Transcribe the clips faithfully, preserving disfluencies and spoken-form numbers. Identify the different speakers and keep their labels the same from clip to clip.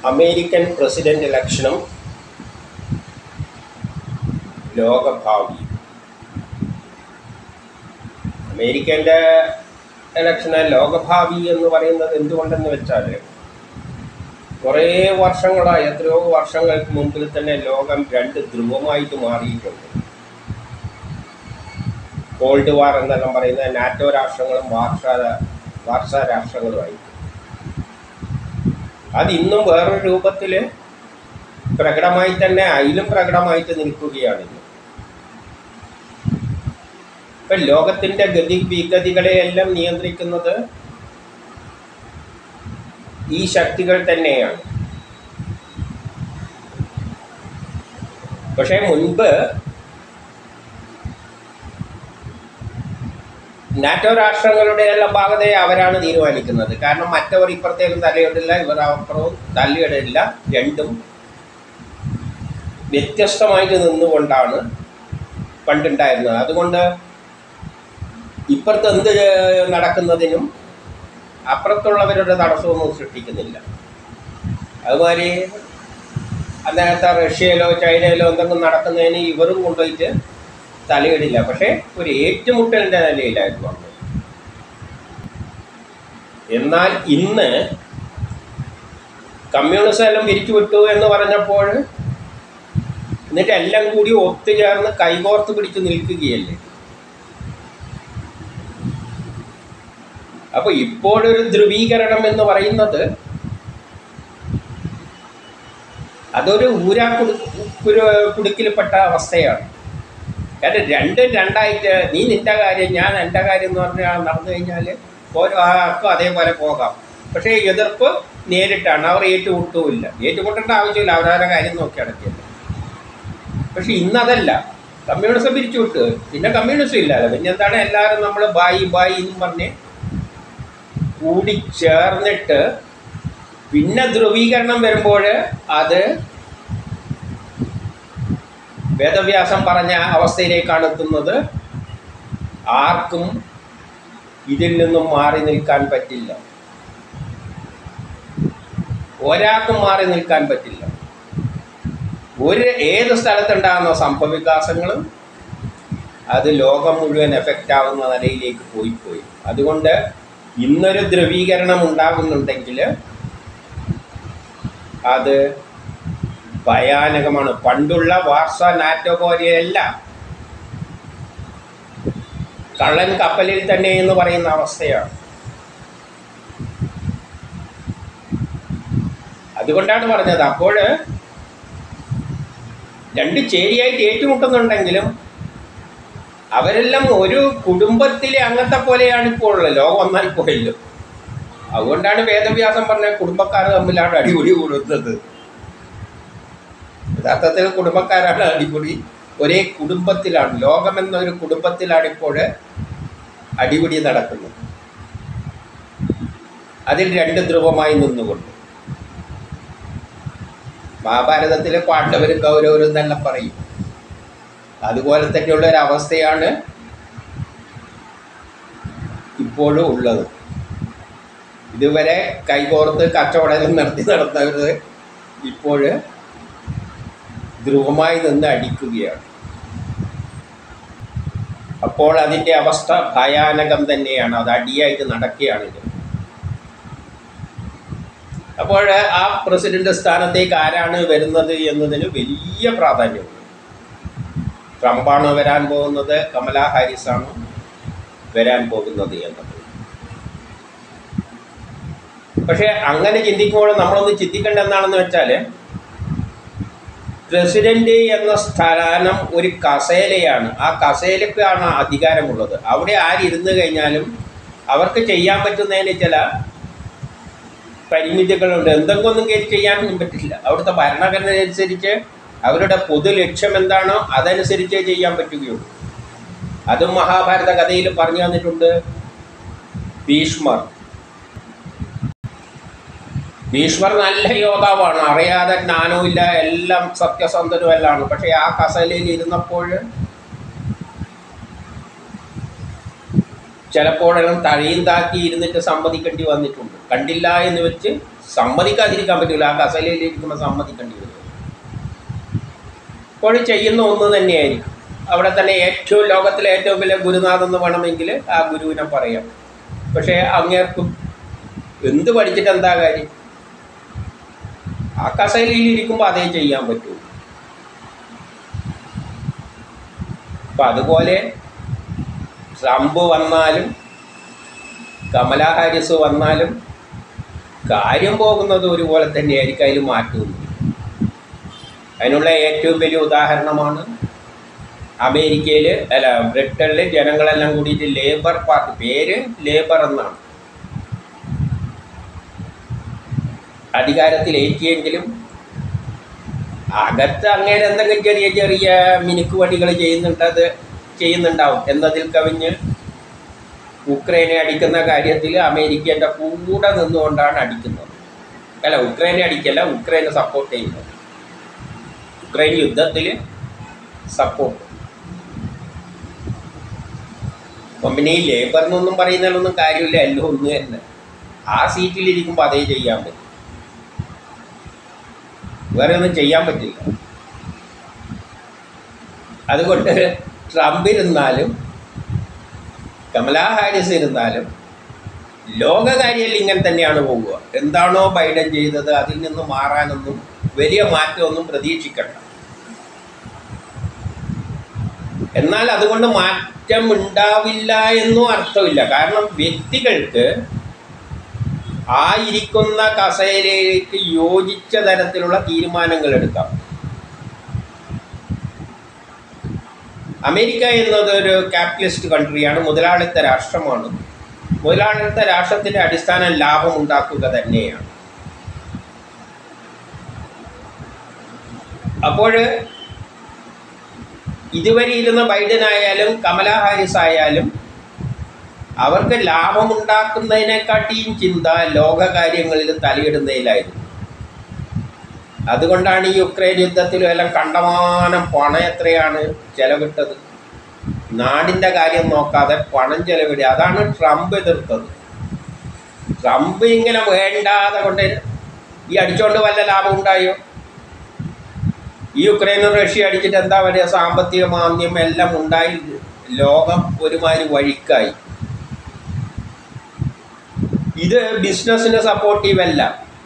Speaker 1: American president ഇലക്ഷനും ലോകഭാവി. അമേരിക്കൻ്റെ ഇലക്ഷന് ലോകഭാവി എന്ന് പറയുന്നത് എന്തുകൊണ്ടെന്ന് വെച്ചാൽ, കുറേ വർഷങ്ങളായി, എത്രയോ വർഷങ്ങൾക്ക് മുമ്പിൽ തന്നെ ലോകം രണ്ട് ധ്രുവമായിട്ട് മാറിയിട്ടുണ്ട്. കോൾഡ് വാർ എന്നെല്ലാം പറയുന്ന നാറ്റോ രാഷ്ട്രങ്ങളും വാർഷാ വാർഷാ രാഷ്ട്രങ്ങളുമായി. അതിന്നും വേറൊരു രൂപത്തിൽ പ്രകടമായി തന്നെ അതിലും പ്രകടമായിട്ട് നിൽക്കുകയാണിന്ന്. ഇപ്പം ലോകത്തിൻ്റെ ഗതി വിഗതികളെയെല്ലാം നിയന്ത്രിക്കുന്നത് ഈ ശക്തികൾ തന്നെയാണ്. പക്ഷേ മുൻപ് നാറ്റോ രാഷ്ട്രങ്ങളുടെ എല്ലാം ഭാഗതയെ അവരാണ് തീരുമാനിക്കുന്നത്. കാരണം മറ്റവർ ഇപ്പുറത്തേക്കും തലയിടില്ല, ഇവർ അപ്പുറവും തലയിടില്ല. രണ്ടും വ്യത്യസ്തമായിട്ട് നിന്നുകൊണ്ടാണ് പണ്ടുണ്ടായിരുന്നത്. അതുകൊണ്ട് ഇപ്പുറത്ത് എന്ത് നടക്കുന്നതിനും അപ്പുറത്തുള്ളവരുടെ തടസ്സമൊന്നും സൃഷ്ടിക്കുന്നില്ല. അതുമാതിരി അന്നേരത്തെ റഷ്യയിലോ ചൈനയിലോ എന്തെങ്കിലും നടക്കുന്നതിന് ഇവരും കൊണ്ടുപോയിട്ട് തലയിടില്ല. പക്ഷേ ഒരു ഏറ്റുമുട്ടലിൻ്റെ നിലയിലായിരുന്നു അന്ന്. എന്നാൽ ഇന്ന് കമ്മ്യൂണിസം എല്ലാം പിരിച്ചുവിട്ടു എന്ന് പറഞ്ഞപ്പോൾ എന്നിട്ട് എല്ലാം കൂടി ഒത്തുചേർന്ന് കൈകോർത്ത് പിടിച്ച് നിൽക്കുകയല്ലേ. അപ്പോൾ ഇപ്പോഴൊരു ധ്രുവീകരണം എന്ന് പറയുന്നത് അതൊരു ഊരാ കുടു കുടുക്കിൽപ്പെട്ട അവസ്ഥയാണ്. കാരണം രണ്ട് രണ്ടായിട്ട് നീ നിൻ്റെ കാര്യം ഞാൻ എൻ്റെ കാര്യം എന്ന് പറഞ്ഞാൽ നടന്നു കഴിഞ്ഞാൽ ഓരോ ആർക്കും അതേപോലെ പോകാം. പക്ഷേ എതിർപ്പ് നേരിട്ടാണ്. അവർ ഏറ്റുമുട്ടുമില്ല. ഏറ്റുമുട്ടേണ്ട ആവശ്യമില്ല, അവരവരുടെ കാര്യം നോക്കി അടക്കില്ല. പക്ഷെ ഇന്നതല്ല. കമ്മ്യൂണിസം പിരിച്ചുവിട്ട് പിന്നെ കമ്മ്യൂണിസം ഇല്ലല്ലോ. പിന്നെ എന്താണ്, എല്ലാവരും നമ്മൾ ബായി ബായി എന്നും പറഞ്ഞ് കൂടി ചേർന്നിട്ട് പിന്നെ ധ്രുവീകരണം വരുമ്പോൾ അത് വേദവ്യാസം പറഞ്ഞ അവസ്ഥയിലേക്കാണ് എത്തുന്നത്. ആർക്കും ഇതിൽ നിന്നും മാറി നിൽക്കാൻ പറ്റില്ല. ഒരാൾക്കും മാറി നിൽക്കാൻ പറ്റില്ല. ഒരു ഏത് സ്ഥലത്തുണ്ടാകുന്ന സംഭവവികാസങ്ങളും അത് ലോകം മുഴുവൻ എഫക്റ്റ് ആവുന്ന നിലയിലേക്ക് പോയി പോയി അതുകൊണ്ട് ഇന്നൊരു ധ്രുവീകരണം ഉണ്ടാകുന്നുണ്ടെങ്കിൽ അത് ഭയാനകമാണ്. പണ്ടുള്ള വാർസാ നാറ്റോ പോലെയല്ല, കള്ളൻ കപ്പലിൽ തന്നെ എന്ന് പറയുന്ന അവസ്ഥയാണ്. അതുകൊണ്ടാണ് പറഞ്ഞത്. അപ്പോൾ രണ്ട് ചേരിയായിട്ട് ഏറ്റുമുട്ടുന്നുണ്ടെങ്കിലും അവരെല്ലാം ഒരു കുടുംബത്തിലെ അംഗത്തെ പോലെയാണ് ഇപ്പോൾ ഉള്ളത്. ലോകം ഒന്നായി പോയല്ലോ. അതുകൊണ്ടാണ് വേദവ്യാസം പറഞ്ഞ കുടുംബക്കാർ തമ്മിലാണ് അടിപൊളി കൂടുന്നത്. യഥാർത്ഥത്തിൽ കുടുംബക്കാരാണ് അടിപൊളി. ഒരേ കുടുംബത്തിലാണ്, ലോകമെന്നൊരു കുടുംബത്തിലാണ് ഇപ്പോൾ അടിപിടി നടക്കുന്നത്. അതിൽ രണ്ട് ധ്രുവമായി നിന്നുകൊണ്ട് മഹാഭാരതത്തിലെ പാണ്ഡവരും കൗരവരും തന്നെ പറയും. അതുപോലെ തന്നെയുള്ള ഒരവസ്ഥയാണ് ഇപ്പോഴും ഉള്ളത്. ഇതുവരെ കൈകോർത്ത് കച്ചവടം നടത്തി നടന്നവർ ഇപ്പോൾ ധ്രുവമായി നിന്ന് അടിക്കുകയാണ്. അപ്പോൾ അതിൻ്റെ അവസ്ഥ ഭയാനകം തന്നെയാണ്. അത് അടിയായിട്ട് നടക്കുകയാണിത്. അപ്പോൾ ആ പ്രസിഡന്റ് സ്ഥാനത്തേക്ക് ആരാണ് വരുന്നത് എന്നതിന് വലിയ പ്രാധാന്യമുണ്ട്. ട്രംപാണ് വരാൻ പോകുന്നത്, കമലാ ഹാരിസാണ് വരാൻ പോകുന്നത് എന്നത്. പക്ഷേ അങ്ങനെ ചിന്തിക്കുമ്പോൾ നമ്മളൊന്ന് ചിന്തിക്കേണ്ട എന്താണെന്ന് വെച്ചാൽ, പ്രസിഡന്റ് എന്ന സ്ഥാനം ഒരു കസേലയാണ്. ആ കസേലക്കാണ് അധികാരമുള്ളത്. അവിടെ ആരിരുന്ന് കഴിഞ്ഞാലും അവർക്ക് ചെയ്യാൻ പറ്റുന്നതിന് ചില പരിമിതികളുണ്ട്. എന്തെങ്കിലും കയറി ചെയ്യാനൊന്നും പറ്റില്ല. അവിടുത്തെ ഭരണഘടന അനുസരിച്ച് അവരുടെ പൊതു ലക്ഷ്യം എന്താണോ അതനുസരിച്ചേ ചെയ്യാൻ പറ്റുകയുള്ളൂ. അതും മഹാഭാരത കഥയിൽ പറഞ്ഞു തന്നിട്ടുണ്ട്. ഭീഷ്മർ ഭീഷ്മർ നല്ല യോദ്ധാവാണ്, അറിയാതെ ജ്ഞാനവുമില്ല, എല്ലാം സത്യസന്ധനുമെല്ലാണ്. പക്ഷേ ആ കസേലയിൽ ഇരുന്നപ്പോൾ ചിലപ്പോഴെല്ലാം തഴയും താക്കി ഇരുന്നിട്ട് സമ്മതിക്കേണ്ടി വന്നിട്ടുണ്ട്. കണ്ടില്ല എന്ന് വെച്ച് സമ്മതിക്കാതിരിക്കാൻ പറ്റില്ല. ആ കസേരയിലിരിക്കുമ്പോൾ സമ്മതിക്കേണ്ടി വരും. അപ്പോൾ ചെയ്യുന്ന ഒന്ന് തന്നെയായിരിക്കും. അവിടെ തന്നെ ഏറ്റവും ലോകത്തിലെ ഏറ്റവും വലിയ ഗുരുനാഥെന്ന് വേണമെങ്കിൽ ആ ഗുരുവിനെ പറയാം. പക്ഷേ അങ്ങേർക്കും എന്ത് പഠിച്ചിട്ട് എന്താ കാര്യം? ആ കസേരയിലിരിക്കുമ്പോൾ അതേ ചെയ്യാൻ പറ്റൂ. അപ്പം അതുപോലെ ട്രംപ് വന്നാലും കമലാ ഹാരിസ് വന്നാലും കാര്യം പോകുന്നത് ഒരുപോലെ തന്നെയായിരിക്കും. അതിൽ മാറ്റമൊന്നും. അതിനുള്ള ഏറ്റവും വലിയ ഉദാഹരണമാണ് അമേരിക്കയിൽ അല്ല ബ്രിട്ടനിൽ ജനങ്ങളെല്ലാം കൂടിയിട്ട് ലേബർ പാർട്ടി, പേര് ലേബർ എന്നാണ്, അധികാരത്തിലേറ്റിയെങ്കിലും അകത്ത് അങ്ങനെ എന്തെങ്കിലും ചെറിയ ചെറിയ മിനുക്ക് വടികൾ ചെയ്യുന്നുണ്ടത് ചെയ്യുന്നുണ്ടാവും എന്നതിൽ കവിഞ്ഞ് ഉക്രൈനെ അടിക്കുന്ന കാര്യത്തിൽ അമേരിക്കേൻ്റെ കൂടെ നിന്നുകൊണ്ടാണ് അടിക്കുന്നത്. അല്ല, ഉക്രൈനെ അടിക്കല്ല, ഉക്രൈനെ സപ്പോർട്ട് ചെയ്യുന്നത്, ഉക്രൈൻ യുദ്ധത്തിൽ സപ്പോർട്ട്. അപ്പം പിന്നെ ഈ ലേബർ എന്നൊന്നും പറയുന്നതിലൊന്നും കാര്യമില്ല, എല്ലാം ഒന്ന് തന്നെ. ആ സീറ്റിലിരിക്കുമ്പോൾ അതേ ചെയ്യാൻ പറ്റും, വേറെ ഒന്നും ചെയ്യാൻ പറ്റില്ല. അതുകൊണ്ട് ട്രംപ് ഇരുന്നാലും കമലാ ഹാരിസ് ഇരുന്നാലും ലോകകാര്യത്തിൽ ഇങ്ങനെ തന്നെയാണ് പോവുക. എന്താണോ ബൈഡൻ ചെയ്തത് അതിൽ നിന്ന് മാറാനൊന്നും വലിയ മാറ്റമൊന്നും പ്രതീക്ഷിക്കണ്ട. എന്നാൽ അതുകൊണ്ട് മാറ്റം ഉണ്ടാവില്ല എന്നും അർത്ഥമില്ല. കാരണം വ്യക്തികൾക്ക് ആ ഇരിക്കുന്ന കസേരയിലേക്ക് യോജിച്ച തരത്തിലുള്ള തീരുമാനങ്ങൾ എടുക്കാം. അമേരിക്ക എന്നത് ഒരു ക്യാപിറ്റലിസ്റ്റ് കൺട്രിയാണ്, മുതലാളിത്ത രാഷ്ട്രമാണ്. മുതലാളിത്ത രാഷ്ട്രത്തിൻ്റെ അടിസ്ഥാനം ലാഭം ഉണ്ടാക്കുക തന്നെയാണ്. അപ്പോൾ ഇതുവരെ ഇരുന്ന ബൈഡൻ ആയാലും കമലാ ഹാരിസ് ആയാലും അവർക്ക് ലാഭമുണ്ടാക്കുന്നതിനെക്കാട്ടിയും ചിന്ത ലോകകാര്യങ്ങളിൽ തലയിടുന്നതിലായിരുന്നു. അതുകൊണ്ടാണ് ഈ യുക്രൈൻ യുദ്ധത്തിലും എല്ലാം കണ്ടമാനം പണം എത്രയാണ് ചെലവിട്ടത്. നാടിൻ്റെ കാര്യം നോക്കാതെ പണം ചെലവിടുക. അതാണ് ട്രംപ് എതിർത്തത്. ട്രംപ് ഇങ്ങനെ വേണ്ടാതെ കൊണ്ട് ഈ അടിച്ചുകൊണ്ട് വല്ല ലാഭം ഉണ്ടായോ? ഈ യുക്രൈനും റഷ്യ അടിച്ചിട്ട് എന്താ പറയുക? സാമ്പത്തിക മാന്ദ്യം എല്ലാം ഉണ്ടായി, ലോകം ഒരുമാതിരി വഴിക്കായി. ഇത് ബിസിനസ്സിന് സപ്പോർട്ടീവ് അല്ല,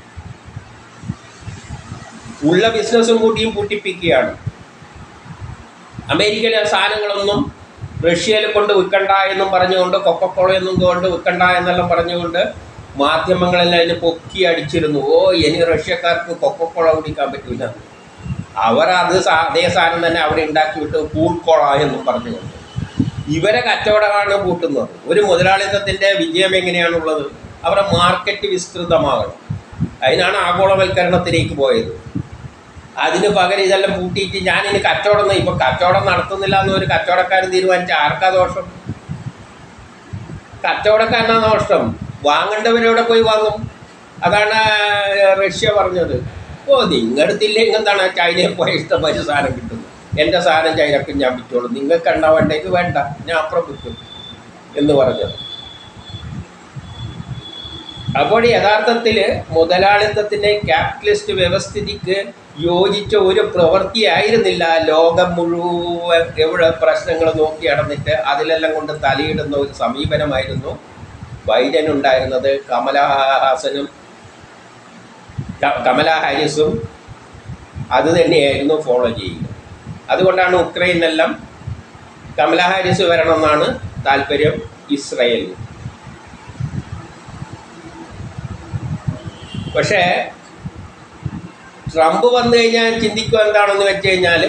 Speaker 1: ഉള്ള ബിസിനസ്സും കൂട്ടിയും പൂട്ടിപ്പിക്കുകയാണ്. അമേരിക്കയിലെ സാധനങ്ങളൊന്നും റഷ്യയിൽ കൊണ്ട് വിൽക്കണ്ട എന്നും പറഞ്ഞുകൊണ്ട്, കൊക്കക്കോളയൊന്നും കൊണ്ട് വിൽക്കണ്ട എന്നെല്ലാം പറഞ്ഞുകൊണ്ട് മാധ്യമങ്ങളെല്ലാം അതിന് പൊക്കി അടിച്ചിരുന്നു. ഓ, ഇനി റഷ്യക്കാർക്ക് കൊക്കക്കോള കുടിക്കാൻ പറ്റില്ല, അവർ അത് അതേ സാധനം തന്നെ അവിടെ ഉണ്ടാക്കി വിട്ട് കൂൾക്കോള എന്നും പറഞ്ഞുകൊണ്ട് ഇവരെ കച്ചവടമാണ് കൂട്ടുന്നത്. ഒരു മുതലാളിത്തത്തിൻ്റെ വിജയം എങ്ങനെയാണുള്ളത്? അവരുടെ മാർക്കറ്റ് വിസ്തൃതമാകണം. അതിനാണ് ആഗോളവൽക്കരണത്തിലേക്ക് പോയത്. അതിന് പകരം ഇതെല്ലാം പൂട്ടിയിട്ട് ഞാനിനി കച്ചവടം ഇപ്പം കച്ചവടം നടത്തുന്നില്ല എന്ന് ഒരു കച്ചവടക്കാരൻ തീരുമാനിച്ച ആർക്കാ ദോഷം? കച്ചവടക്കാരനാണ് ദോഷം. വാങ്ങേണ്ടവരെവിടെ പോയി വാങ്ങും? അതാണ് റഷ്യ പറഞ്ഞത്. ഓ, നിങ്ങളടുത്തില്ലെങ്കിൽ എന്താണ് ചൈനയിൽ പോയ ഇഷ്ടംപോലെ സാധനം കിട്ടുന്നു, എൻ്റെ സാധനം ചൈനക്ക് ഞാൻ വിറ്റോളൂ, നിങ്ങൾക്ക് എണ്ണ വേണ്ടേക്ക് വേണ്ട, ഞാൻ അപ്പുറം വിൽക്കും എന്ന് പറഞ്ഞത്. അപ്പോൾ യഥാർത്ഥത്തിൽ മുതലാളിത്തത്തിൻ്റെ ക്യാപിറ്റലിസ്റ്റ് വ്യവസ്ഥിതിക്ക് യോജിച്ച ഒരു പ്രവൃത്തിയായിരുന്നില്ല ലോകം മുഴുവൻ എവിടെ പ്രശ്നങ്ങൾ നോക്കി നടന്നിട്ട് അതിലെല്ലാം കൊണ്ട് തലയിടുന്ന ഒരു സമീപനമായിരുന്നു ബൈഡൻ ഉണ്ടായിരുന്നത്. കമലഹാസനും കമലാ ഹാരിസും അത് തന്നെയായിരുന്നു ഫോളോ ചെയ്യുക. അതുകൊണ്ടാണ് ഉക്രൈനെല്ലാം കമലാ ഹാരിസ് വരണമെന്നാണ് താല്പര്യം ഇസ്രയേലിന്. പക്ഷേ ട്രംപ് വന്നു കഴിഞ്ഞാൽ ചിന്തിക്കുക എന്താണെന്ന് വെച്ച് കഴിഞ്ഞാൽ,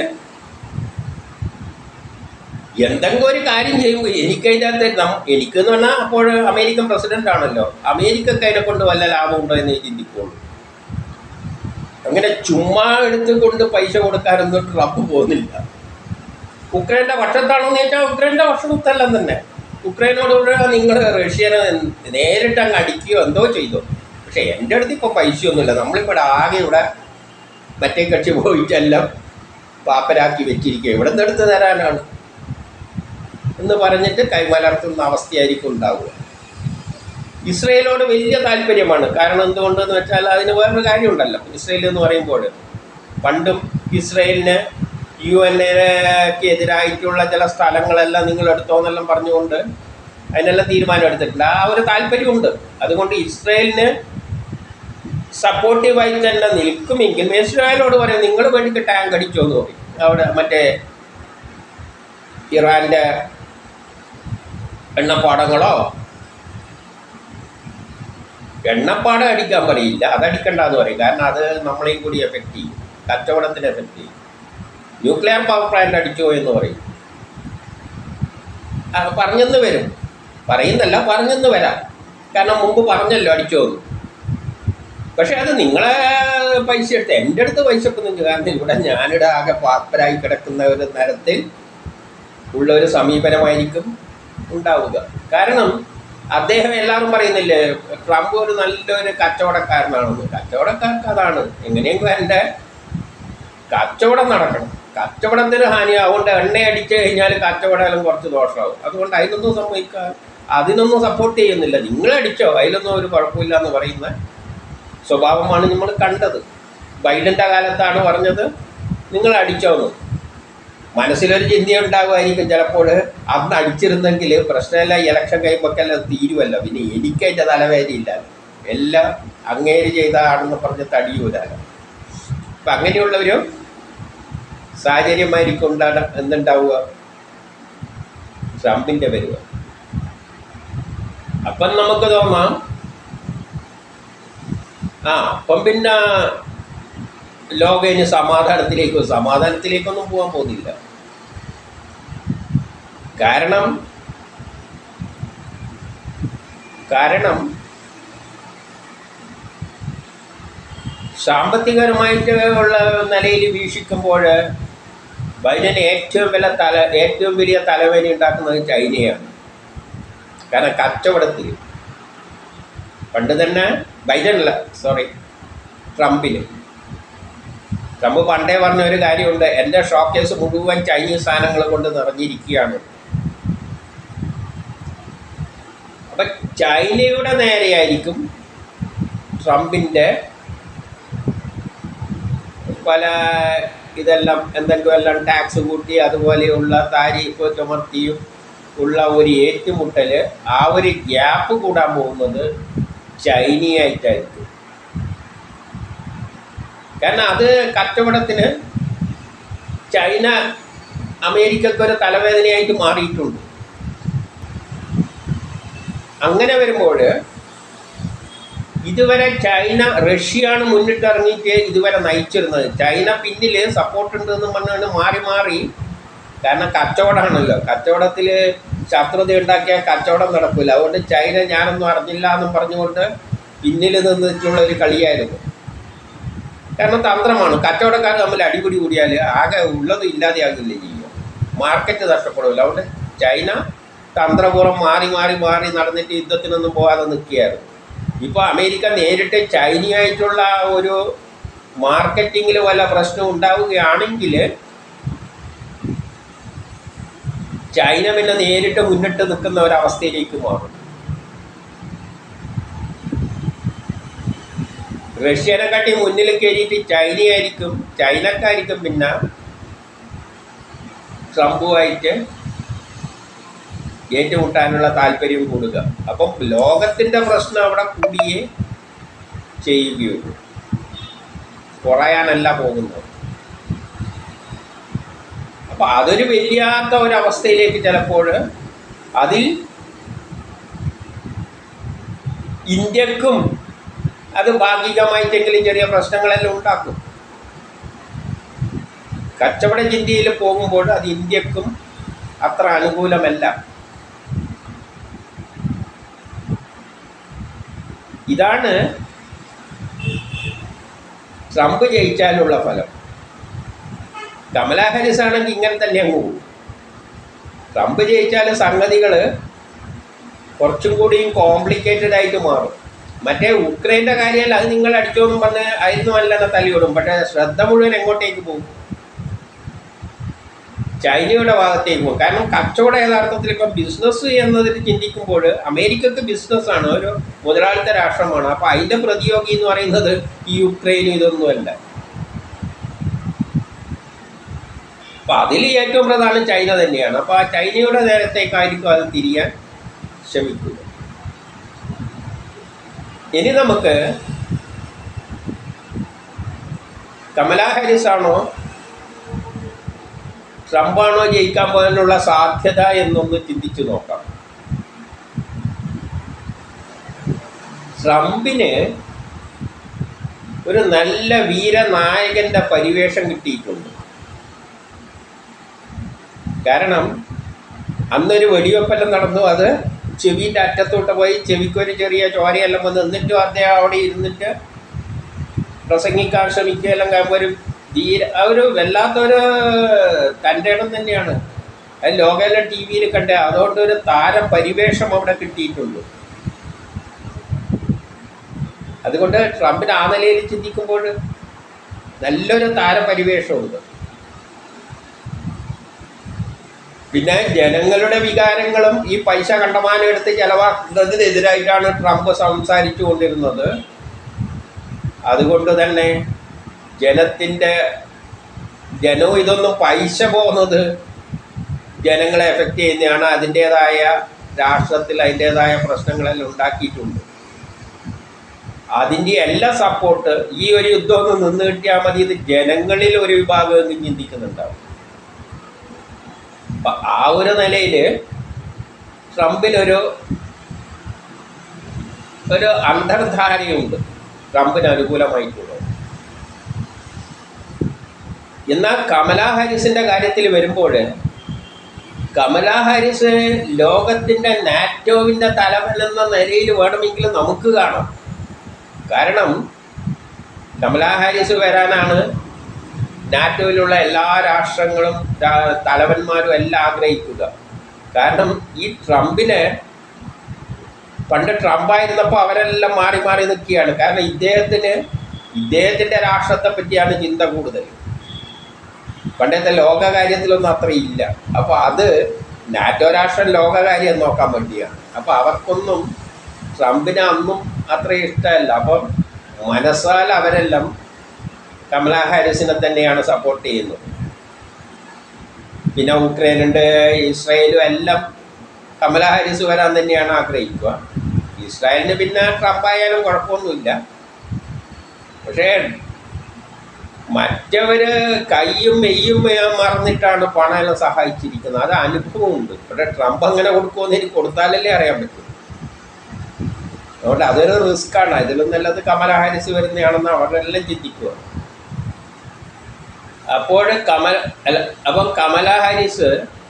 Speaker 1: എന്തെങ്കിലും ഒരു കാര്യം ചെയ്യുമ്പോൾ എനിക്കതിൻ്റെ അകത്ത് എനിക്കെന്ന് പറഞ്ഞാൽ അപ്പോൾ അമേരിക്കൻ പ്രസിഡൻ്റ് ആണല്ലോ, അമേരിക്കക്ക് അതിനെ കൊണ്ട് വല്ല ലാഭമുണ്ടോ എന്ന് ചിന്തിക്കുള്ളൂ. അങ്ങനെ ചുമ്മാ എടുത്തുകൊണ്ട് പൈസ കൊടുക്കാനൊന്നും ട്രംപ് പോകുന്നില്ല. ഉക്രൈൻ്റെ പക്ഷത്താണെന്ന് ചോദിച്ചാൽ ഉക്രൈൻ്റെ പക്ഷത്തെല്ലാം തന്നെ. ഉക്രൈനോടുകൂടെ നിങ്ങൾ റഷ്യനെ നേരിട്ട് അങ്ങ് അടിക്കുകയോ എന്തോ ചെയ്തോ. പക്ഷേ എൻ്റെ അടുത്ത് ഇപ്പോൾ പൈസയൊന്നുമില്ല, നമ്മളിപ്പോൾ ആകെ ഇവിടെ മറ്റേ കക്ഷി പോയിട്ടെല്ലാം പാപ്പരാക്കി വെച്ചിരിക്കുക, ഇവിടെ നിന്ന് എടുത്ത് തരാനാണ് എന്ന് പറഞ്ഞിട്ട് കൈമലർത്തുന്ന അവസ്ഥയായിരിക്കും ഉണ്ടാവുക. ഇസ്രയേലോട് വലിയ താല്പര്യമാണ്. കാരണം എന്തുകൊണ്ടെന്ന് വെച്ചാൽ അതിന് വേറൊരു കാര്യമുണ്ടല്ലോ. ഇസ്രയേൽ എന്ന് പറയുമ്പോൾ പണ്ടും ഇസ്രയേലിന് യു എൻ എക്ക് എതിരായിട്ടുള്ള ചില സ്ഥലങ്ങളെല്ലാം നിങ്ങൾ എടുത്തോന്നെല്ലാം പറഞ്ഞുകൊണ്ട് അതിനെല്ലാം തീരുമാനം എടുത്തിട്ടുണ്ട്. ആ ഒരു താല്പര്യമുണ്ട്. അതുകൊണ്ട് ഇസ്രയേലിന് സപ്പോർട്ടീവായി തന്നെ നിൽക്കുമെങ്കിൽ ഇസ്രായേലോട് പറയും നിങ്ങൾ വേണ്ടിയിട്ട് ടാങ്ക് അടിച്ചോ എന്ന് പറയും. അവിടെ മറ്റേ ഇറാൻ്റെ എണ്ണപ്പാടങ്ങളോ എണ്ണപ്പാടം അടിക്കാൻ പറയില്ല, അതടിക്കണ്ടെന്ന് പറയും. കാരണം അത് നമ്മളെയും കൂടി എഫക്റ്റ് ചെയ്യും, കച്ചവടത്തിന് എഫക്റ്റ് ചെയ്യും. ന്യൂക്ലിയർ പവർ പ്ലാന്റ് അടിച്ചോ എന്ന് പറയും. പറഞ്ഞെന്ന് വരും, പറയുന്നല്ല പറഞ്ഞെന്ന് വരാം. കാരണം മുമ്പ് പറഞ്ഞല്ലോ അടിച്ചോ എന്ന്. പക്ഷെ അത് നിങ്ങളെ പൈസ എടുത്ത് എൻ്റെ അടുത്ത് പൈസ ഒന്നും, കാരണം ഇവിടെ ഞാനിവിടെ ആകെ പാപ്പരായി കിടക്കുന്ന ഒരു തരത്തിൽ ഉള്ള ഒരു സമീപനമായിരിക്കും ഉണ്ടാവുക. കാരണം അദ്ദേഹം എല്ലാവരും പറയുന്നില്ലേ ട്രംപ് ഒരു നല്ലൊരു കച്ചവടക്കാരനാണെന്ന്. കച്ചവടക്കാർക്ക് അതാണ് എങ്ങനെയെങ്കിലും എൻ്റെ കച്ചവടം നടക്കണം, കച്ചവടത്തിന് ഹാനി. അതുകൊണ്ട് എണ്ണ അടിച്ചു കഴിഞ്ഞാൽ കച്ചവടമെല്ലാം കുറച്ച് ദോഷമാകും. അതുകൊണ്ട് അതിനൊന്നും സമ്മതിക്കാൻ അതിനൊന്നും സപ്പോർട്ട് ചെയ്യുന്നില്ല. നിങ്ങളടിച്ചോ അതിലൊന്നും ഒരു കുഴപ്പമില്ല എന്ന് പറയുന്ന സ്വഭാവമാണ് നമ്മൾ കണ്ടത്. ബൈഡൻ്റെ കാലത്താണ് പറഞ്ഞത് നിങ്ങൾ അടിച്ചോന്ന്. മനസ്സിലൊരു ചിന്ത ഉണ്ടാകുമായിരിക്കും ചിലപ്പോൾ, അന്ന് അടിച്ചിരുന്നെങ്കിൽ പ്രശ്നമല്ല, ഇലക്ഷൻ കഴിയുമ്പോഴെല്ലാം തീരുമല്ലോ, പിന്നെ എനിക്ക് അതിൻ്റെ തലവേദനയില്ല, എല്ലാം അങ്ങേര് ചെയ്തതാണെന്ന് പറഞ്ഞ് തടിയൂരാണ്. അപ്പം അങ്ങനെയുള്ളൊരു സാഹചര്യമായിരിക്കും ഉണ്ടാണ് എന്തുണ്ടാവുക ട്രംപിൻ്റെ വരിക. അപ്പം നമുക്ക് തോന്നാം ആ അപ്പം പിന്നെ ലോകം ഇനി സമാധാനത്തിലേക്കോ സമാധാനത്തിലേക്കൊന്നും പോകാൻ പോകുന്നില്ല. കാരണം കാരണം സാമ്പത്തികപരമായിട്ട് ഉള്ള നിലയിൽ വീക്ഷിക്കുമ്പോൾ ബൈഡന് ഏറ്റവും വലിയ തല ഏറ്റവും വലിയ തലവേദന ഉണ്ടാക്കുന്നത് ചൈനയാണ്. കാരണം കച്ചവടത്തിൽ പണ്ട് തന്നെ ബൈഡനല്ല സോറി ട്രംപിന് ട്രംപ് പണ്ടേ പറഞ്ഞ ഒരു കാര്യമുണ്ട്, എൻ്റെ ഷോക്കേസ് മുഴുവൻ ചൈനീസ് സാധനങ്ങൾ കൊണ്ട് നിറഞ്ഞിരിക്കുകയാണ്. അപ്പം ചൈനയുടെ നേരെയായിരിക്കും ട്രംപിൻ്റെ പല ഇതെല്ലാം എന്തെങ്കിലും എല്ലാം ടാക്സ് കൂട്ടി അതുപോലെയുള്ള താരിഫ് ചുമർത്തിയും ഉള്ള ഒരു ഏറ്റുമുട്ടൽ, ആ ഒരു ഗ്യാപ്പ് കൂടാൻ പോകുന്നത് ചൈനയായിട്ടായിരിക്കും. കാരണം അത് കച്ചവടത്തിന് ചൈന അമേരിക്കക്ക് ഒരു തലവേദനയായിട്ട് മാറിയിട്ടുണ്ട്. അങ്ങനെ വരുമ്പോൾ ഇതുവരെ ചൈന റഷ്യയാണ് മുന്നിട്ടിറങ്ങിയിട്ട് ഇതുവരെ നയിച്ചിരുന്നത്. ചൈന പിന്നിൽ സപ്പോർട്ടുണ്ടെന്ന് പറഞ്ഞുകൊണ്ട് മാറി മാറി, കാരണം കച്ചവടമാണല്ലോ, കച്ചവടത്തിൽ ശത്രുത ഉണ്ടാക്കിയാൽ കച്ചവടം നടക്കില്ല. അതുകൊണ്ട് ചൈന ഞാനൊന്നും അറിഞ്ഞില്ല എന്നും പറഞ്ഞുകൊണ്ട് പിന്നിൽ നിന്നിട്ടുള്ള ഒരു കളിയായിരുന്നു. കാരണം തന്ത്രമാണ്, കച്ചവടക്കാർ തമ്മിൽ അടിപിടി കൂടിയാൽ ആകെ ഉള്ളത് ഇല്ലാതെയാകില്ല ചെയ്യുക, മാർക്കറ്റ് നഷ്ടപ്പെടില്ല. അതുകൊണ്ട് ചൈന തന്ത്രപൂർവ്വം മാറി മാറി മാറി നടന്നിട്ട് യുദ്ധത്തിനൊന്നും പോകാതെ നിൽക്കുകയായിരുന്നു. ഇപ്പോൾ അമേരിക്ക നേരിട്ട് ചൈനയായിട്ടുള്ള ഒരു മാർക്കറ്റിങ്ങിൽ വല്ല പ്രശ്നം ഉണ്ടാവുകയാണെങ്കിൽ ചൈന പിന്നെ നേരിട്ട് മുന്നിട്ട് നിൽക്കുന്ന ഒരവസ്ഥയിലേക്ക് മാറും. റഷ്യനെ കാട്ടി മുന്നിൽ കയറിയിട്ട് ചൈനയായിരിക്കും, ചൈനക്കായിരിക്കും പിന്നെ ട്രംപുമായിട്ട് ഏറ്റുമുട്ടാനുള്ള താല്പര്യം കൂടുക. അപ്പം ലോകത്തിൻ്റെ പ്രശ്നം അവിടെ കൂടിയേ ചെയ്യുകയുള്ളൂ, കുറയാനല്ല പോകുന്നത്. അപ്പം അതൊരു വലിയാത്ത ഒരവസ്ഥയിലേക്ക് ചിലപ്പോൾ അതിൽ ഇന്ത്യക്കും അത് ഭാഗികമായിട്ടെങ്കിലും ചെറിയ പ്രശ്നങ്ങളെല്ലാം ഉണ്ടാക്കും. കച്ചവട ചിന്തയിൽ പോകുമ്പോൾ അത് ഇന്ത്യക്കും അത്ര അനുകൂലമല്ല. ഇതാണ് ട്രംപ് ജയിച്ചാലുള്ള ഫലം. കമലാ ഹാരിസ് ആണെങ്കിൽ ഇങ്ങനെ തന്നെ അങ്ങ് പോകും. ട്രംപ് ജയിച്ചാൽ സംഗതികൾ കുറച്ചും കൂടിയും കോംപ്ലിക്കേറ്റഡ് ആയിട്ട് മാറും. മറ്റേ ഉക്രൈൻ്റെ കാര്യമല്ല, അത് നിങ്ങൾ അടിച്ചോന്നും പറഞ്ഞ് അതിന് നല്ല തല്ലിവിടും. പക്ഷേ ശ്രദ്ധ മുഴുവൻ എങ്ങോട്ടേക്ക് പോകും? ചൈനയുടെ ഭാഗത്തേക്ക് പോകും. കാരണം കച്ചവടം യഥാർത്ഥത്തിൽ ഇപ്പം ബിസിനസ് എന്നതിൽ ചിന്തിക്കുമ്പോൾ അമേരിക്കക്ക് ബിസിനസ്സാണ്, ഒരു മുതലാളിത്ത രാഷ്ട്രമാണ്. അപ്പോൾ അതിൻ്റെ പ്രതിയോഗി എന്ന് പറയുന്നത് ഈ യുക്രൈനും ഇതൊന്നുമല്ല. അപ്പം അതിൽ ഏറ്റവും പ്രധാനം ചൈന തന്നെയാണ്. അപ്പോൾ ആ ചൈനയുടെ നേരത്തേക്കായിരിക്കും അത് തിരിയാൻ ശ്രമിക്കുക. ഇനി നമുക്ക് കമലാ ഹാരിസ് ആണോ ട്രംപാണോ ജയിക്കാൻ പോകാനുള്ള സാധ്യത എന്നൊന്ന് ചിന്തിച്ചു നോക്കാം. ട്രംപിന് ഒരു നല്ല വീരനായകന്റെ പരിവേഷം കിട്ടിയിട്ടുണ്ട്. കാരണം അന്നൊരു വെടിവെപ്പെല്ലാം നടന്നു, അത് ചെവിൻ്റെ അറ്റത്തോട്ട് പോയി, ചെവിക്കൊരു ചെറിയ ചോരയെല്ലാം വന്ന് നിന്നിട്ടും അദ്ദേഹം അവിടെ ഇരുന്നിട്ട് പ്രസംഗിക്കാൻ ശ്രമിക്കുകയെല്ലാം കഴിയുമ്പോൾ ഒരു ധീര ഒരു വല്ലാത്തൊരു തൻ്റെ ഇടം തന്നെയാണ്. അത് ലോകയിലെ ടി വിയിൽ കണ്ടേ. അതുകൊണ്ടൊരു താര പരിവേഷം അവിടെ കിട്ടിയിട്ടുണ്ട്. അതുകൊണ്ട് ട്രംപിന് ആ നിലയിൽ ചിന്തിക്കുമ്പോൾ നല്ലൊരു താരപരിവേഷമുണ്ട്. പിന്നെ ജനങ്ങളുടെ വികാരങ്ങളും ഈ പൈസ കണ്ടമാനം എടുത്ത് ചെലവാക്കുന്നതിനെതിരായിട്ടാണ് ട്രംപ് സംസാരിച്ചു കൊണ്ടിരുന്നത്. അതുകൊണ്ട് തന്നെ ജനത്തിൻ്റെ ജനവും ഇതൊന്നും പൈസ പോകുന്നത് ജനങ്ങളെ എഫക്റ്റ് ചെയ്യുന്നതാണ്. അതിൻ്റേതായ രാഷ്ട്രത്തിൽ അതിൻ്റേതായ പ്രശ്നങ്ങളെല്ലാം ഉണ്ടാക്കിയിട്ടുണ്ട്. അതിൻ്റെ എല്ലാ സപ്പോർട്ട് ഈ ഒരു യുദ്ധം ഒന്ന് നിന്ന് കിട്ടിയാൽ മതി, ഇത് ജനങ്ങളിൽ ഒരു വിഭാഗം എങ്കിലും ചിന്തിക്കുന്നുണ്ടാവും. അപ്പം ആ ഒരു നിലയിൽ ട്രംപിനൊരു ഒരു അന്തർധാരയുണ്ട് ട്രംപിന് അനുകൂലമായിട്ടുള്ളത്. എന്നാൽ കമലാ ഹാരിസിൻ്റെ കാര്യത്തിൽ വരുമ്പോൾ കമലാ ഹാരിസ് ലോകത്തിൻ്റെ നാറ്റോവിൻ്റെ തലവൻ എന്ന നിലയിൽ വേണമെങ്കിലും നമുക്ക് കാണാം. കാരണം കമലാ ഹാരിസ് വരാനാണ് നാറ്റോയിലുള്ള എല്ലാ രാഷ്ട്രങ്ങളും തലവന്മാരും എല്ലാം ആഗ്രഹിക്കുക. കാരണം ഈ ട്രംപിനെ പണ്ട് ട്രംപായിരുന്നപ്പോൾ അവരെല്ലാം മാറി മാറി നിൽക്കുകയാണ്. കാരണം ഇദ്ദേഹത്തിന് ഇദ്ദേഹത്തിൻ്റെ രാഷ്ട്രത്തെ പറ്റിയാണ് ചിന്ത കൂടുതൽ. പണ്ടത്തെ ലോകകാര്യത്തിലൊന്നും അത്ര ഇല്ല. അപ്പോൾ അത് നാറ്റോ രാഷ്ട്രം ലോകകാര്യം നോക്കാൻ വേണ്ടിയാണ്. അപ്പോൾ അവർക്കൊന്നും ട്രംപിനെ അന്നും അത്ര ഇഷ്ടമല്ല. അപ്പം മനസ്സാൽ അവരെല്ലാം കമലാ ഹാരിസിനെ തന്നെയാണ് സപ്പോർട്ട് ചെയ്യുന്നത്. പിന്നെ ഉക്രൈനുണ്ട്, ഇസ്രായേലും എല്ലാം കമലാ ഹാരിസ് വരാൻ തന്നെയാണ് ആഗ്രഹിക്കുക. ഇസ്രായേലിന് പിന്നെ ട്രംപ് ആയാലും കുഴപ്പമൊന്നുമില്ല. പക്ഷേ മറ്റവർ കയ്യും മെയ്യും മറന്നിട്ടാണ് പണമെല്ലാം സഹായിച്ചിരിക്കുന്നത്. അത് അനുഭവമുണ്ട്. പക്ഷേ ട്രംപ് അങ്ങനെ കൊടുക്കുമെന്ന് എനിക്ക് കൊടുത്താലല്ലേ അറിയാൻ പറ്റും. അതുകൊണ്ട് അതൊരു റിസ്ക്കാണ്. അതിലും നല്ലത് കമലാ ഹാരിസ് വരുന്നതാണെന്ന് അവരെല്ലാം ചിന്തിക്കുക. അപ്പോൾ കമൽ അല്ല അപ്പം കമലാ ഹാരിസ്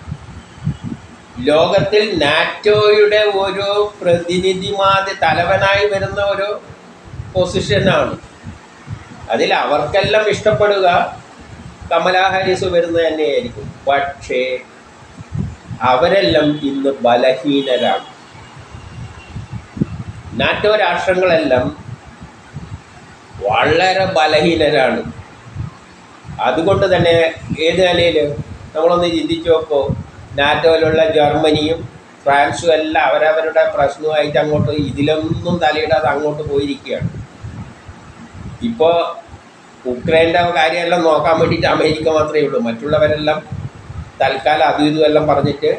Speaker 1: ലോകത്തിൽ നാറ്റോയുടെ ഒരു പ്രതിനിധിമാതി തലവനായി വരുന്ന ഒരു പൊസിഷനാണ്. അതിൽ അവർക്കെല്ലാം ഇഷ്ടപ്പെടുക കമലാ ഹാരിസ് വരുന്നത് തന്നെയായിരിക്കും. പക്ഷേ അവരെല്ലാം ഇന്ന് ബലഹീനരാണ്. നാറ്റോ രാഷ്ട്രങ്ങളെല്ലാം വളരെ ബലഹീനരാണ്. അതുകൊണ്ട് തന്നെ ഏത് നിലയിൽ നമ്മളൊന്ന് ചിന്തിച്ചു നോക്കൂ. നാറ്റോയിലുള്ള ജർമ്മനിയും ഫ്രാൻസും എല്ലാം അവരവരുടെ പ്രശ്നമായിട്ട് അങ്ങോട്ട് ഇതിലൊന്നും തലയിടാതെ അങ്ങോട്ട് പോയിരിക്കുകയാണ്. ഇപ്പോൾ ഉക്രൈൻ്റെ കാര്യമെല്ലാം നോക്കാൻ വേണ്ടിയിട്ട് അമേരിക്ക മാത്രമേ ഉള്ളൂ. മറ്റുള്ളവരെല്ലാം തൽക്കാലം അതും ഇതുമെല്ലാം പറഞ്ഞിട്ട്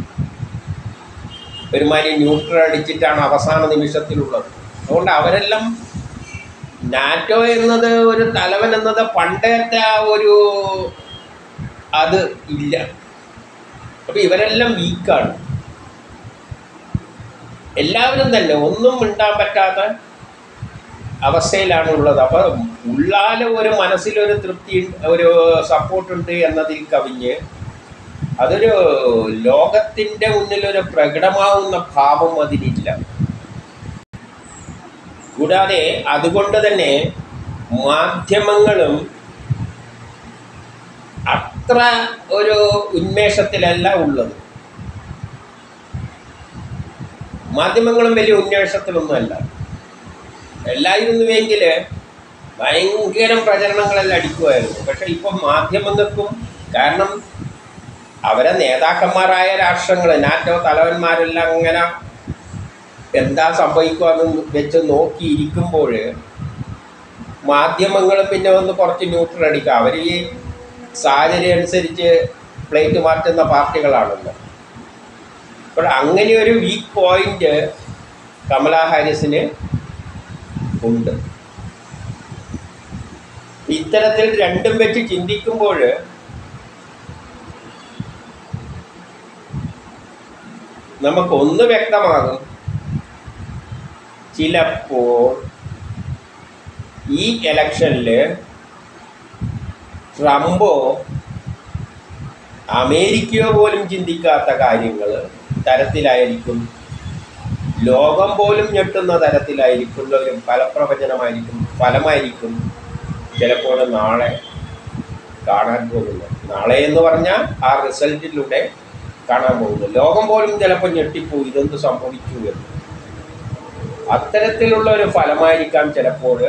Speaker 1: ഒരുമാതിരി ന്യൂട്രൽ അടിച്ചിട്ടാണ് അവസാന നിമിഷത്തിലുള്ളത്. അതുകൊണ്ട് അവരെല്ലാം നാറ്റോ എന്നത് ഒരു തലവൻ എന്നത് പണ്ടത്തെ ആ ഒരു അത് ഇല്ല. അപ്പോൾ ഇവരെല്ലാം വീക്കാണ്. എല്ലാവരും തന്നെ ഒന്നും മിണ്ടാൻ പറ്റാത്ത അവസ്ഥയിലാണ് ഉള്ളത്. അപ്പോൾ ഉള്ളാൽ ഒരു മനസ്സിലൊരു തൃപ്തി, ഒരു സപ്പോർട്ടുണ്ട് എന്നതിൽ കവിഞ്ഞ് അതൊരു ലോകത്തിൻ്റെ മുന്നിലൊരു പ്രകടമാവുന്ന ഭാവം അതിനില്ല. കൂടാതെ അതുകൊണ്ട് തന്നെ മാധ്യമങ്ങളും അത്ര ഒരു ഉന്മേഷത്തിലല്ല ഉള്ളത്. മാധ്യമങ്ങളും വലിയ ഉന്മേഷത്തിലൊന്നുമല്ല. എല്ലായിരുന്നുവെങ്കിൽ ഭയങ്കര പ്രചരണങ്ങളെല്ലാം അടിക്കുമായിരുന്നു. പക്ഷേ ഇപ്പം മാധ്യമങ്ങൾക്കും, കാരണം അവരെ നേതാക്കന്മാരായ രാഷ്ട്രങ്ങൾ, നാറ്റോ തലവന്മാരെല്ലാം അങ്ങനെ എന്താ സംഭവിക്കുമെന്ന് വെച്ച് നോക്കിയിരിക്കുമ്പോൾ മാധ്യമങ്ങൾ പിന്നെ ഒന്ന് കുറച്ച് ന്യൂട്രൽ അടിക്കുക. അവർ ഈ സാഹചര്യം അനുസരിച്ച് പ്ലേറ്റ് മാറ്റുന്ന പാർട്ടികളാണല്ലോ. അപ്പോൾ അങ്ങനെ ഒരു വീക്ക് പോയിന്റ് കമലാ ഹാരിസിന് ഉണ്ട്. ഇത്തരത്തിൽ രണ്ടും വെച്ച് ചിന്തിക്കുമ്പോൾ നമുക്കൊന്ന് വ്യക്തമാകും, ചിലപ്പോൾ ഈ ഇലക്ഷനിൽ ട്രംപോ അമേരിക്കയോ പോലും ചിന്തിക്കാത്ത കാര്യങ്ങൾ തരത്തിലായിരിക്കും, ലോകം പോലും ഞെട്ടുന്ന തരത്തിലായിരിക്കും ഒരു ഫലപ്രവചനമായിരിക്കും, ഫലമായിരിക്കും ചിലപ്പോൾ നാളെ കാണാൻ പോകുന്നത്. നാളെ എന്ന് പറഞ്ഞാൽ ആ റിസൾട്ടിലൂടെ കാണാൻ പോകുന്നത്. ലോകം പോലും ചിലപ്പോൾ ഞെട്ടിപ്പോയി ഇതെന്ത് സംഭവിച്ചു എന്ന്. അത്തരത്തിലുള്ള ഒരു ഫലമായിരിക്കാം ചിലപ്പോൾ.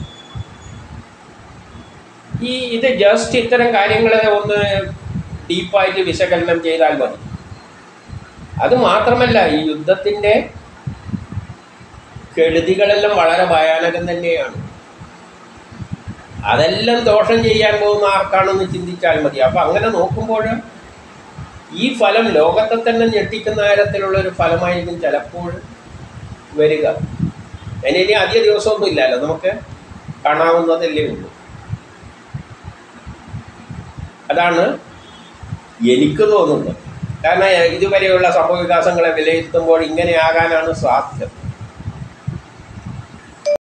Speaker 1: ഈ ഇത് ജസ്റ്റ് ഇത്തരം കാര്യങ്ങളെ ഒന്ന് ഡീപ്പായിട്ട് വിശകലനം ചെയ്താൽ മതി. അത് മാത്രമല്ല, ഈ യുദ്ധത്തിൻ്റെ കെടുതികളെല്ലാം വളരെ ഭയാനകം തന്നെയാണ്. അതെല്ലാം ദോഷം ചെയ്യാൻ പോകുന്ന ആർക്കാണെന്ന് ചിന്തിച്ചാൽ മതി. അപ്പം അങ്ങനെ നോക്കുമ്പോൾ ഈ ഫലം ലോകത്തെ തന്നെ ഞെട്ടിക്കുന്ന തരത്തിലുള്ളൊരു ഫലമായിരിക്കും ചിലപ്പോൾ വരിക. അതിന് ഇനി അധിക ദിവസമൊന്നും ഇല്ലല്ലോ, നമുക്ക് കാണാവുന്നതല്ലേ ഉള്ളൂ. അതാണ് എനിക്ക് തോന്നുന്നത്. കാരണം ഇതുവരെയുള്ള സംഭവ വികാസങ്ങളെ വിലയിരുത്തുമ്പോൾ ഇങ്ങനെ ആകാനാണ് സാധ്യത.